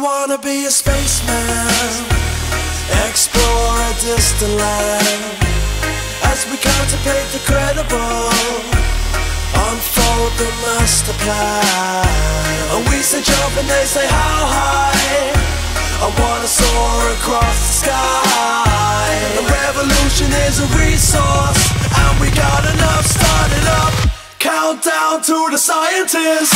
still wanna be a spaceman, explore a distant land, as we contemplate the credible, unfold the master plan. And we say jump and they say how high, I wanna soar across the sky. The revolution is a resource, and we got enough, start it up. Countdown to the scientists.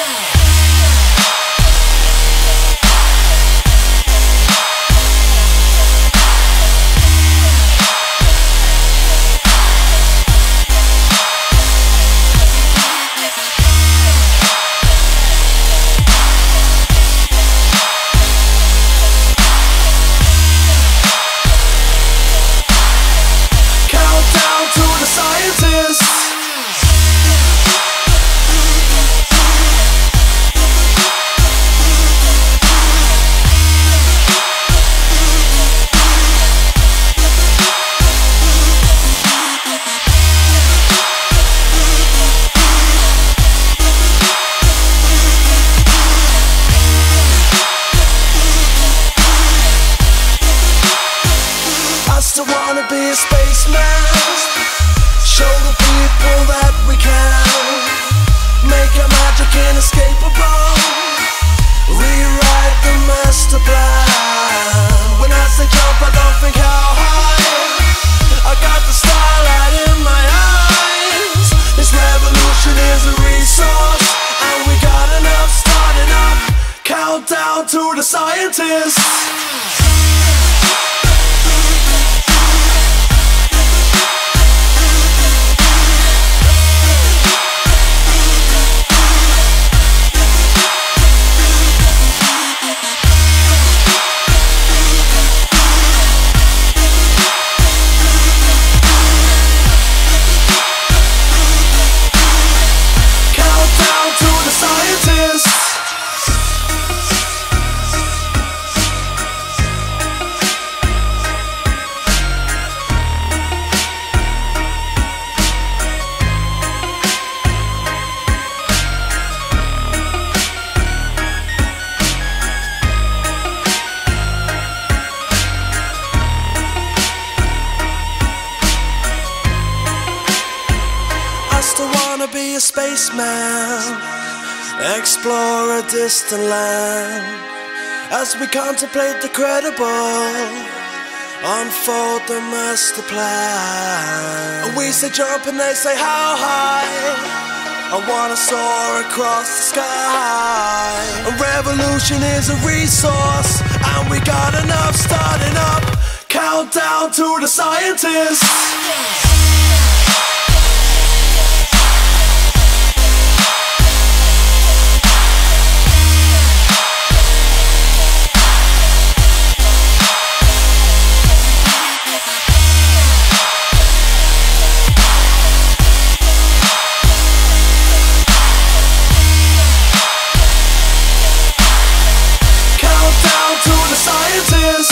I wanna be a spaceman, show the people that we can make our magic inescapable, rewrite the master plan. When I say jump, I don't think how high, I got the starlight in my eyes. This revolution is a resource, and we got enough, starting up. Countdown to the scientists. I still wanna be a spaceman, explore a distant land, as we contemplate the credible, unfold the master plan. And we say jump and they say how high, I wanna soar across the sky. A revolution is a resource, and we got enough, starting up. Countdown to the scientists. Countdown to the scientists.